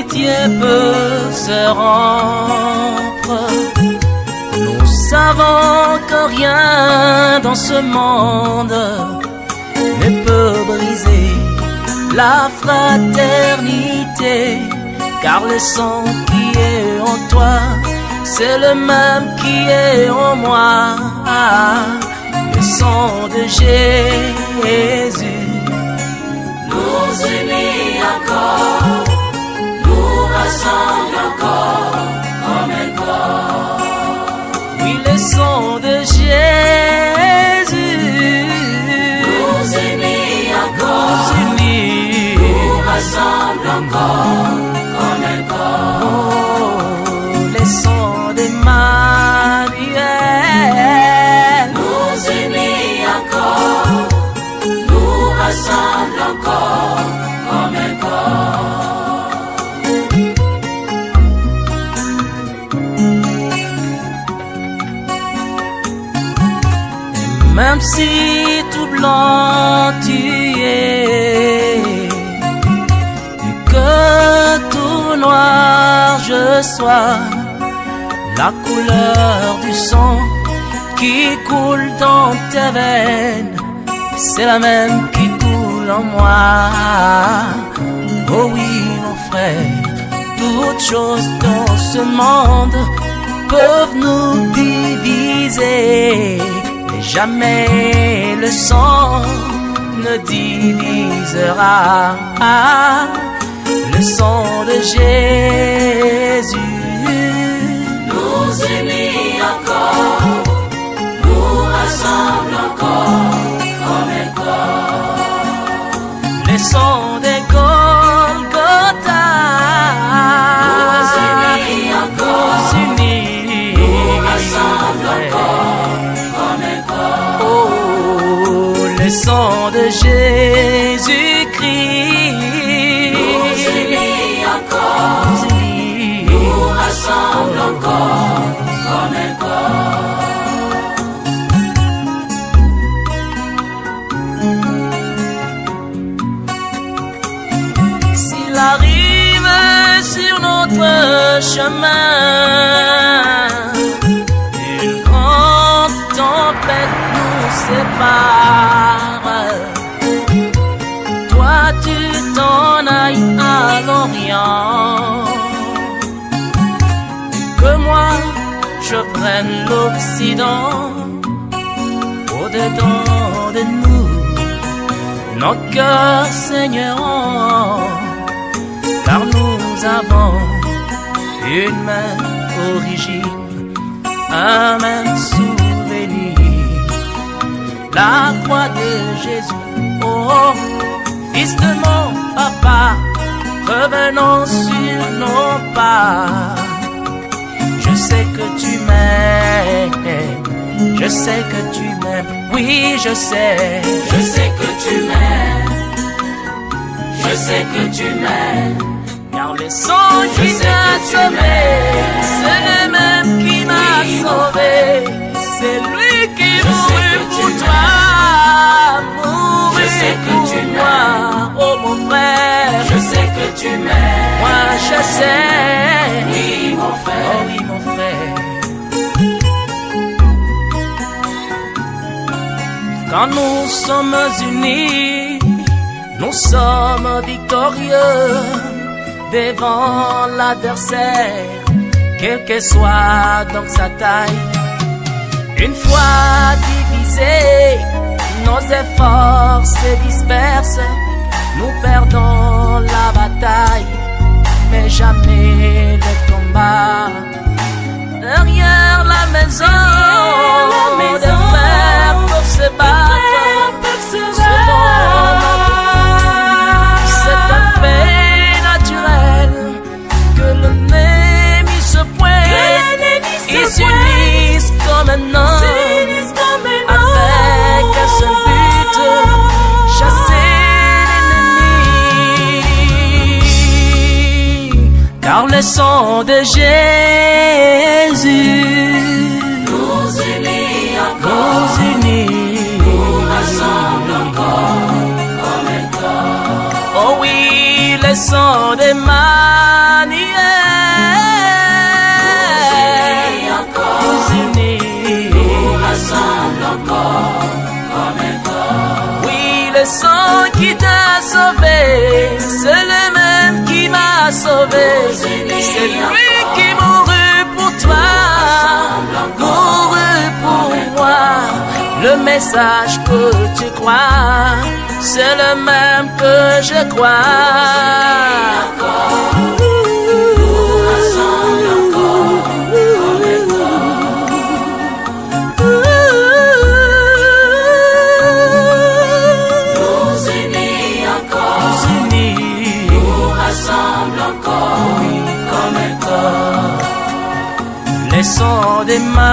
l'amitié peut se rompre, nous savons que rien dans ce monde ne peut briser la fraternité, car le sang qui est en toi, c'est le même qui est en moi. Le sang de Jésus nous unit encore, nous rassemble encore comme un corps. Oui, le sang de Jésus nous unit encore, nous rassemble encore comme un corps. Oh, le sang d'Emmanuel nous unit encore, nous rassemble encore comme un corps. Et même si tout blanc tu es, et que tout noir je sois, la couleur du sang qui coule dans tes veines, c'est la même qui coule en moi. Oh oui, mon frère, toutes choses dans ce monde peuvent nous diviser, mais jamais le sang ne divisera. Le sang de Jésus nous unit encore, nous rassemble encore comme un corps. Le sang de Golgotha nous unit encore, nous rassemble encore comme un corps. Oh, le sang de Jésus-Christ nous unit encore, nous rassemble encore comme un corps. S'il arrive sur notre chemin une grande tempête nous sépare, toi tu t'en ailles à l'Orient, que moi je prenne l'Occident. Au-dedans de nous, nos cœurs saigneront, car nous avons une même origine, un même souvenir, la croix de Jésus. Oh, fils de mon papa, revenons sur nos pas. Je sais que tu m'aimes, je sais que tu m'aimes, oui je sais que tu m'aimes, je sais que tu m'aimes, car le sang qui m'a sauvé, c'est le même qui m'a sauvé, c'est lui qui mourut pour toi, mourut pour moi. Oh mon frère, je sais que tu m'aimes, moi je sais, oui mon frère, oh oui mon frère. Quand nous sommes unis, nous sommes victorieux devant l'adversaire, quelle que soit donc sa taille. Une fois divisés, nos efforts se dispersent, nous perdons la bataille, mais jamais le combat. Derrière la maison, des frères peuvent se battre, c'est un fait naturel que l'ennemi se pointe, ils s'unissent comme un homme, avec un seul but, chasser l'ennemi, car le sang de Jésus nous unit encore, nous unit, nous rassemble encore comme un corps. oh oui, le sang d'Emmanuel sauvé. C'est lui qui mourut pour toi, mourut pour moi. Le message que tu crois, c'est le même que je crois. Ensemble encore, Laissons des mains